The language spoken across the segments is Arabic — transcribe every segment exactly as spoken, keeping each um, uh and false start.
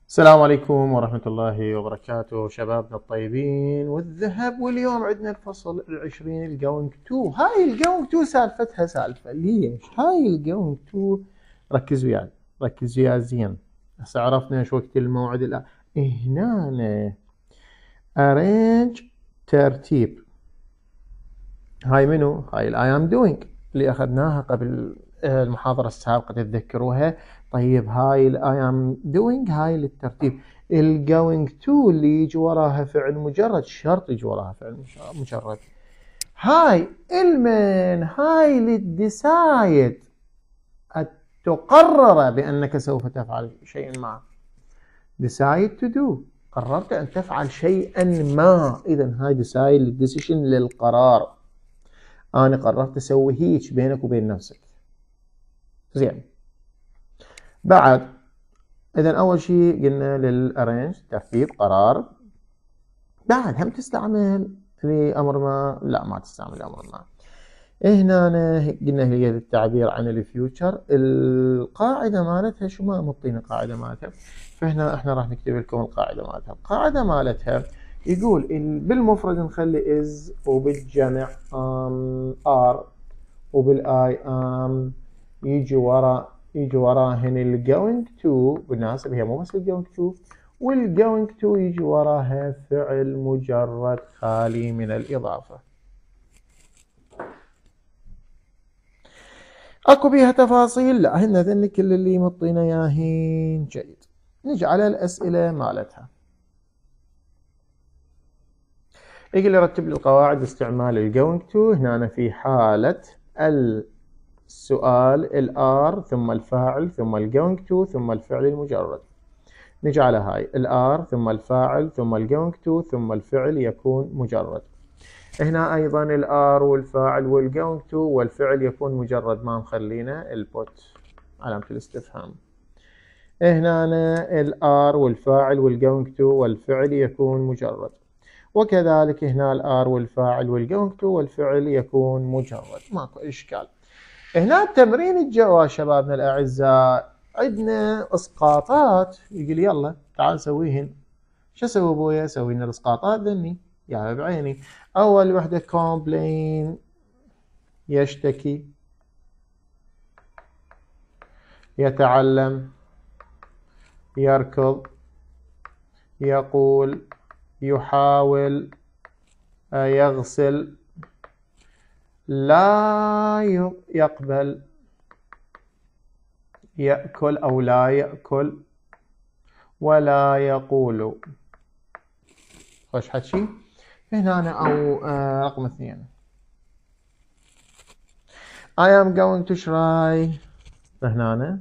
السلام عليكم ورحمة الله وبركاته شبابنا الطيبين والذهب. واليوم عندنا الفصل العشرين الجوينج تو. هاي الجوينج تو سالفتها سالفة ليش؟ هاي الجوينج تو ركز وياي ركز وياي زين. هسه عرفنا ايش وقت الموعد الآن. هنا arrange ترتيب. هاي منو؟ هاي الاي ام دوينج اللي اخذناها قبل المحاضرة السابقة تتذكروها. طيب هاي الاي ام دوينج هاي للترتيب. الجوينج تو اللي يجي وراها فعل مجرد، شرط يجي وراها فعل مجرد. هاي المن هاي للديسايد، تقرر بأنك سوف تفعل شيئا ما. decide to do، قررت أن تفعل شيئا ما. إذا هاي decide للديسيشن للقرار. أنا قررت أسوي هيك بينك وبين نفسك. زين. بعد إذا أول شيء قلنا للأرينج ترتيب قرار. بعد هم تستعمل في أمر ما؟ لا، ما تستعمل أمر ما. هنا قلنا هي التعبير عن الفيوتشر. القاعدة مالتها شو؟ ما مطينا قاعدة مالتها، فهنا احنا راح نكتب لكم القاعدة مالتها. القاعدة مالتها يقول بالمفرد نخلي is، وبالجمع um, are، وبالاي am يجي ورا يجي وراهن الجوينج تو. بالمناسبة هي مو بس الجوينج تو، والجوينج تو يجي وراها فعل مجرد خالي من الإضافة. اكو بيها تفاصيل؟ لا، هن ذن كل اللي مطينا ياهين. جيد. نجي على الأسئلة مالتها. يقول لي رتب لي القواعد باستعمال الجوينج تو. هنا أنا في حالة السؤال الار ثم الفاعل ثم الجوينج تو ثم الفعل المجرد. نجي على هاي الار ثم الفاعل ثم الجوينج تو ثم الفعل يكون مجرد. هنا ايضا الار والفاعل والجوينج تو والفعل يكون مجرد، ما مخلينا البوت علامة الاستفهام. هنا الار والفاعل والجوينج تو والفعل يكون مجرد، وكذلك هنا الار والفاعل والجوينج تو والفعل يكون مجرد. ماكو اشكال. هنا تمرين الجوا شبابنا الاعزاء، عندنا اسقاطات. يقول يلا تعال سويهن. شو اسوي ابويا؟ اسوي لنا الاسقاطات ذني يا بعيني. اول وحده complain، يشتكي، يتعلم، يركض، يقول، يحاول، يغسل، لا يقبل، يأكل أو لا يأكل، ولا يقول. خوش حكي. هنا أنا أو آه رقم اثنين I am going to try. هنا أنا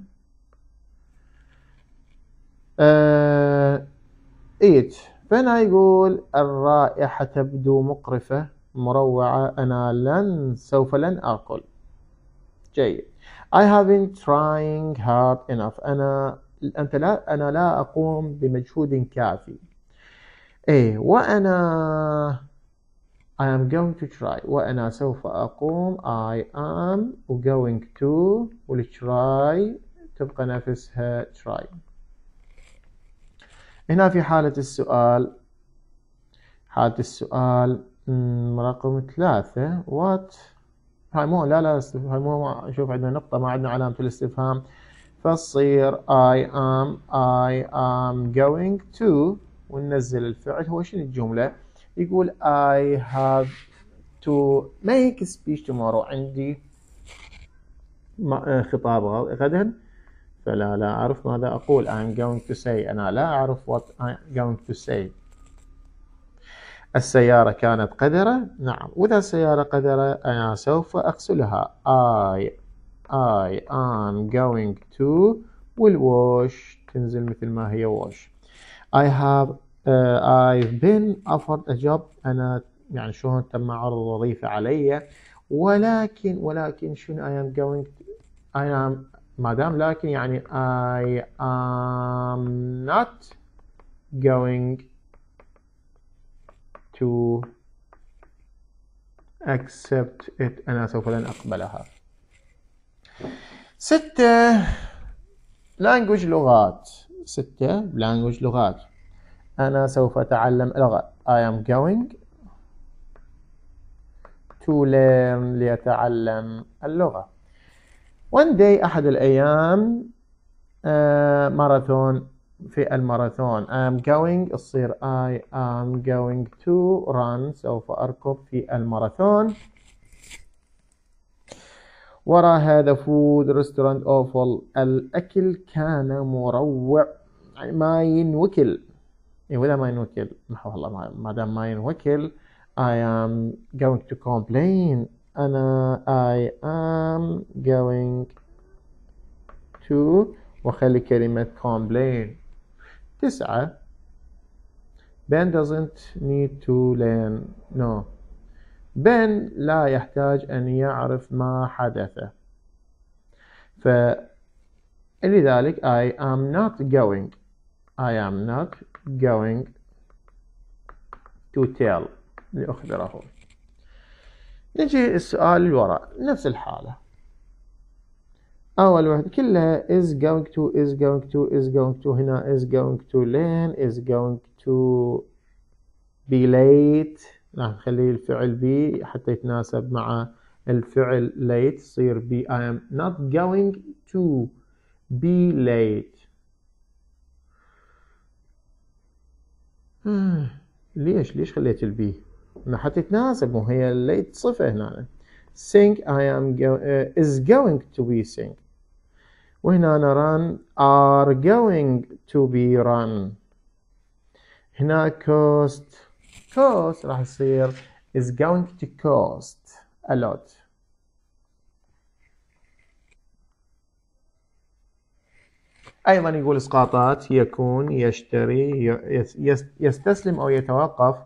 آه eat. فهنا يقول الرائحة تبدو مقرفة مروعة. أنا لن سوف لن آكل. جيد. I haven't trying hard enough. أنا أنت لا أنا لا أقوم بمجهود كافي. إيه. وأنا I am going to try. وأنا سوف أقوم I am going to، والtry تبقى نفسها try. هنا في حالة السؤال، حالة السؤال رقم ثلاثة what. هاي مو لا لا هاي مو. شوف عندنا نقطة ما عندنا علامة الاستفهام، فتصير I am I am going to، وننزل الفعل. هو شنو الجملة؟ يقول I have to make a speech tomorrow. عندي خطاب غدا، فلا لا أعرف ماذا أقول. I'm going to say. أنا لا أعرف what I'm going to say. السيارة كانت قذرة. نعم. وإذا السيارة قذرة أنا سوف أغسلها. I I am going to، والwash تنزل مثل ما هي wash. I have uh, I've been offered a job. أنا يعني شلون تم عرض وظيفة علي. ولكن ولكن شنو I am going to I am ما دام لكن يعني I am not going to accept it. أنا سوف لن أقبلها. ستة language لغات. ستة language لغات. أنا سوف أتعلم لغة. I am going to learn ليتعلم اللغة. one day أحد الأيام uh, ماراثون في الماراثون. I am going تصير I am going to run سوف أركض في الماراثون. وراء هذا food restaurant awful الأكل كان مروع يعني ما ينوكل. إيه ولا ما ينوكل والله ما دام ما ينوكل I am going to complain. أنا I am going to وخلي كلمة complain. تسعة Ben doesn't need to learn. No. Ben لا يحتاج أن يعرف ما حدث. فلذلك I am not going I am not going to tell لأخبره. نجي السؤال اللي وراء نفس الحالة. أول واحد كلها is going to is going to is going to هنا is going to learn is going to be late. راح نخليه الفعل be حتى يتناسب مع الفعل late يصير be I am not going to be late. ليش ليش خليت البي؟ حتى يتناسب وهي late صفة هنا. sing I am go, uh, is going to be sing. وهنا run are going to be run. هنا cost cost راح يصير is going to cost a lot. أيضا يقول إسقاطات يكون يشتري يستسلم أو يتوقف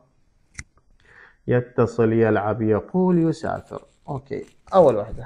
يتصل يلعب يقول يسافر. أوكي أول واحدة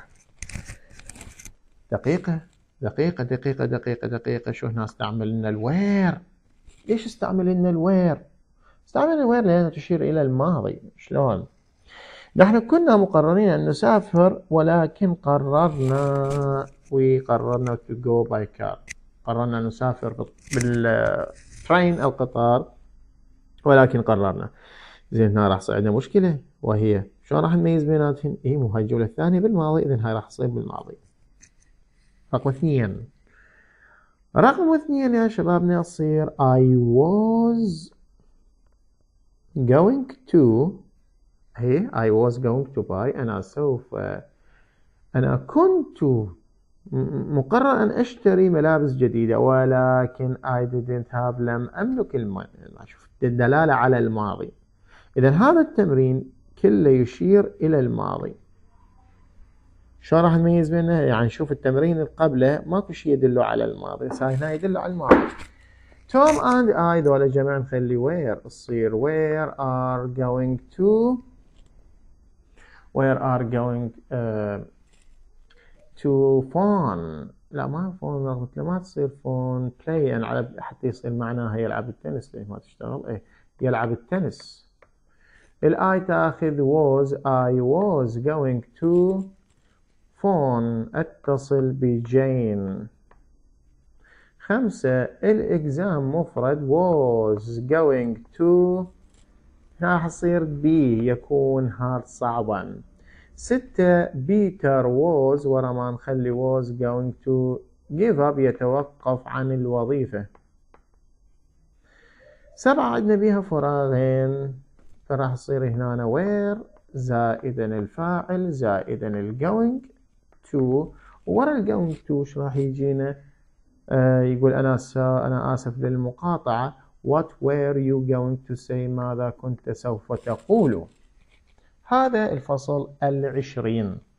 دقيقة دقيقة دقيقة دقيقة دقيقة شو هنا استعمل لنا الوير. ليش استعمل لنا الوير؟ استعمل الوير لأنها تشير إلى الماضي. شلون؟ نحن كنا مقررين أن نسافر ولكن قررنا وقررنا to go by car. قررنا أن نسافر بالترين أو قطار ولكن قررنا. زين هنا راح تصير عندنا مشكلة وهي شلون راح نميز بيناتهم؟ إيه مو هاي الجولة الثانية بالماضي إذن هاي راح تصير بالماضي. رقم اثنين رقم اثنين يا شبابنا تصير I was going to هي I was going to buy أنا سوف أنا كنت مقرر أن أشتري ملابس جديدة ولكن I didn't have لم أملك المال. شوف الدلالة على الماضي. إذا هذا التمرين كله يشير إلى الماضي. شو راح نميز بينه؟ يعني نشوف التمرين اللي قبله ماكو شيء يدل على الماضي بس هاي هنا يدل على الماضي. Tom and I ذولا جميعا نخلي where تصير where are going to where are going uh, to fun. لا ما فون رغبت ما تصير فون play يعني حتى يصير معناها يلعب التنس. ليه ما تشتغل؟ ايه يلعب التنس. الآي تاخذ was I was going to phone اتصل بجين. خمسة الإكزام مفرد was going to راح يصير بي يكون hard صعبا. ستة بيتر was ورا ما نخلي was going to give up يتوقف عن الوظيفة. سبعة عندنا بيها فراغين فراح يصير هنا where زائدا الفاعل زائدا الgoing to ورا الgoing to شو راح يجينا؟ آه يقول أنا أنا آسف للمقاطعة. What were you going to say؟ ماذا كنت سوف تقول؟ هذا الفصل العشرين.